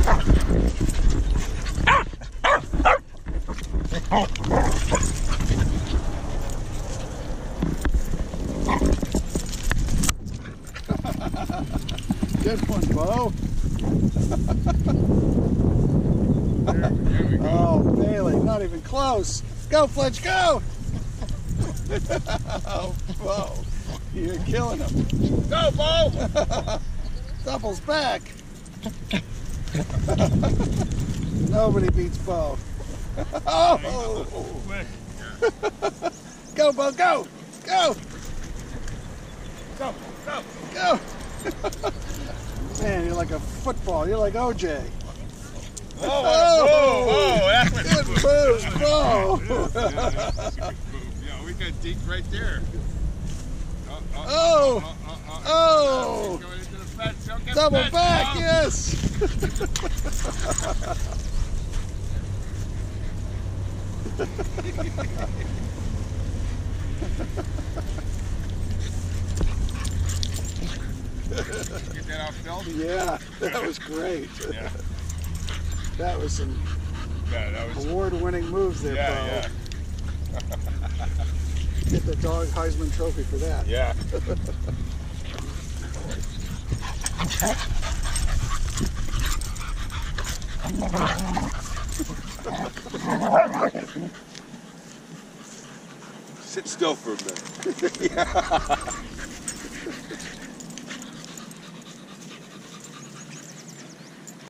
Good one, Bo. Oh, Bailey, not even close. Go, Fletch, go! Oh, Bo, you're killing him. Go, Bo! Double's back. Nobody beats Bo. Oh! Go, Bo, go! Go! Go, go! Go! Man, you're like a football. You're like OJ. Oh, that's a good move, Bo! Yeah, we got deep right there. Oh! Going into the fence. Don't get Double fence, back, Bo. yes! Get that off film? Yeah, that was great. Yeah. That was some That was award-winning moves there, Bo. yeah. Get the dog Heisman Trophy for that. Yeah. Sit still for a minute. Yeah.